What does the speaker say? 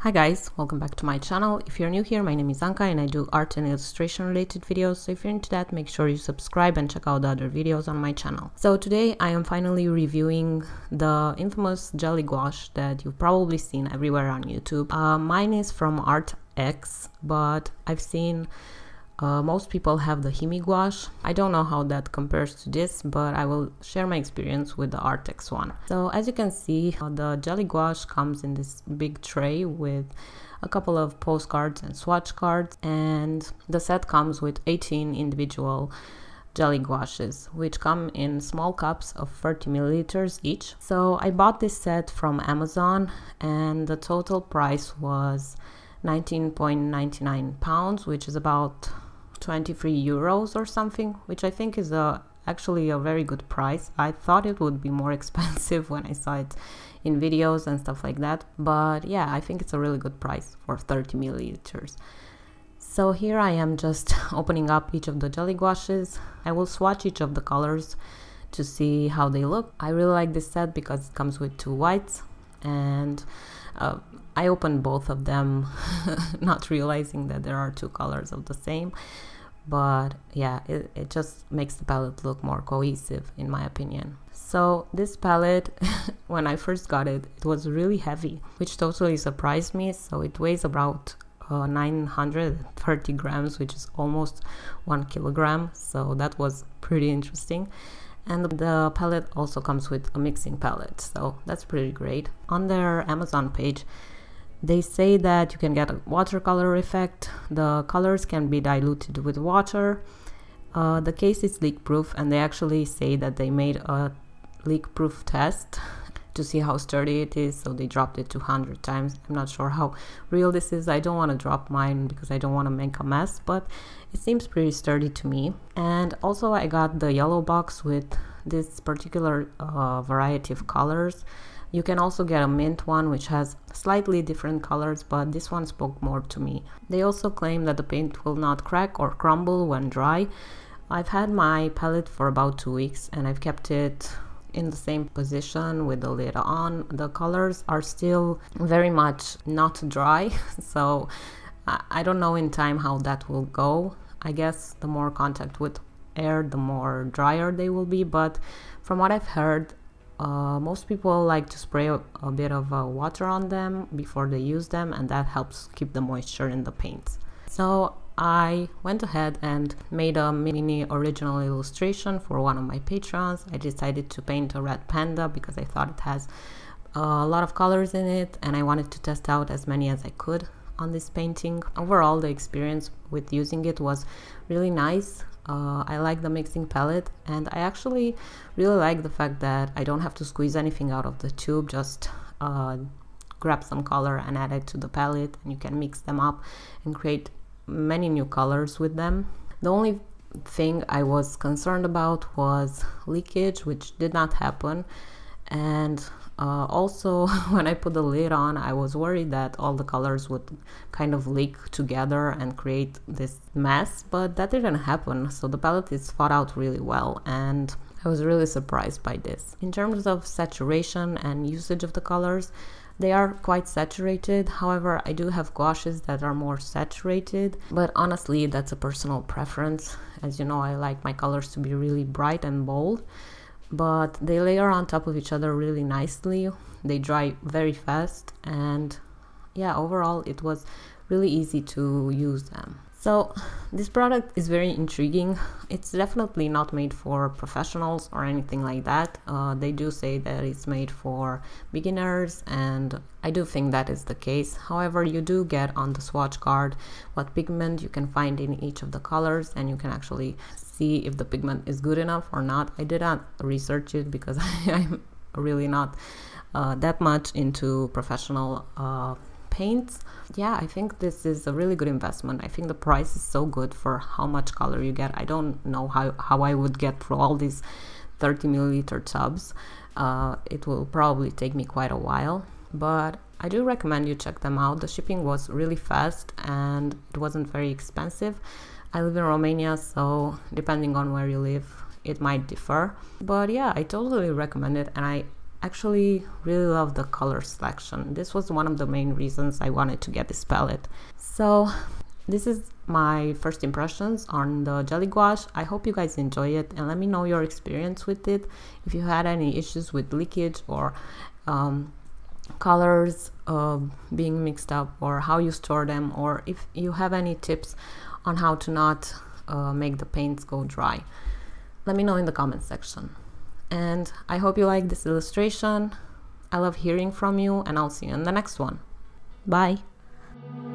Hi guys, welcome back to my channel. If you're new here, my name is Anka and I do art and illustration related videos. So if you're into that, make sure you subscribe and check out the other videos on my channel. So today I am finally reviewing the infamous jelly gouache that you've probably seen everywhere on YouTube. Mine is from ArtX, but I've seen most people have the Himi gouache. I don't know how that compares to this, but I will share my experience with the ArtX one. So as you can see, the jelly gouache comes in this big tray with a couple of postcards and swatch cards, and the set comes with 18 individual jelly gouaches, which come in small cups of 30 milliliters each. So I bought this set from Amazon and the total price was 19.99 pounds, which is about 23 euros or something, which I think is actually a very good price. I thought it would be more expensive when I saw it in videos and stuff like that, but yeah, I think it's a really good price for 30 milliliters. So here I am just opening up each of the jelly gouaches. I will swatch each of the colors to see how they look. I really like this set because it comes with two whites, and I opened both of them not realizing that there are two colors of the same, but yeah, it just makes the palette look more cohesive in my opinion. So this palette, when I first got it, it was really heavy, which totally surprised me. So it weighs about 930 grams, which is almost 1 kilogram. So that was pretty interesting. And the palette also comes with a mixing palette, so that's pretty great. On their Amazon page, they say that you can get a watercolor effect. The colors can be diluted with water. The case is leak proof, and they actually say that they made a leak proof test to see how sturdy it is, so they dropped it 200 times. I'm not sure how real this is. I don't want to drop mine because I don't want to make a mess, but it seems pretty sturdy to me. And also I got the yellow box with this particular variety of colors. You can also get a mint one which has slightly different colors, but this one spoke more to me. They also claim that the paint will not crack or crumble when dry. I've had my palette for about 2 weeks and I've kept it in the same position with the lid on. The colors are still very much not dry, so I don't know in time how that will go. I guess the more contact with air, the more drier they will be, but from what I've heard, most people like to spray a bit of water on them before they use them, and that helps keep the moisture in the paints. So I went ahead and made a mini original illustration for one of my patrons. I decided to paint a red panda because I thought it has a lot of colors in it and I wanted to test out as many as I could on this painting. Overall, the experience with using it was really nice. I like the mixing palette, and I actually really like the fact that I don't have to squeeze anything out of the tube, just grab some color and add it to the palette, and you can mix them up and create many new colors with them. The only thing I was concerned about was leakage, which did not happen, and also when I put the lid on, I was worried that all the colors would kind of leak together and create this mess, but that didn't happen. So the palette is thought out really well, and I was really surprised by this. In terms of saturation and usage of the colors, they are quite saturated. However, I do have gouaches that are more saturated, but honestly, that's a personal preference. As you know, I like my colors to be really bright and bold, but they layer on top of each other really nicely. They dry very fast, and yeah, overall, it was really easy to use them. So this product is very intriguing. It's definitely not made for professionals or anything like that. They do say that it's made for beginners, and I do think that is the case. However, you do get on the swatch card what pigment you can find in each of the colors, and you can actually see if the pigment is good enough or not. I did not research it because I'm really not that much into professional paints. Yeah, I think this is a really good investment. I think the price is so good for how much color you get. I don't know how I would get through all these 30 milliliter tubs. It will probably take me quite a while, but I do recommend you check them out. The shipping was really fast and it wasn't very expensive. I live in Romania, so depending on where you live, it might differ. But yeah, I totally recommend it, and I actually really love the color selection. This was one of the main reasons I wanted to get this palette. So this is my first impressions on the Gelly Gouache. I hope you guys enjoy it, and let me know your experience with it. If you had any issues with leakage or colors being mixed up, or how you store them, or if you have any tips on how to not make the paints go dry, let me know in the comment section. And I hope you like this illustration. I love hearing from you, and I'll see you in the next one. Bye.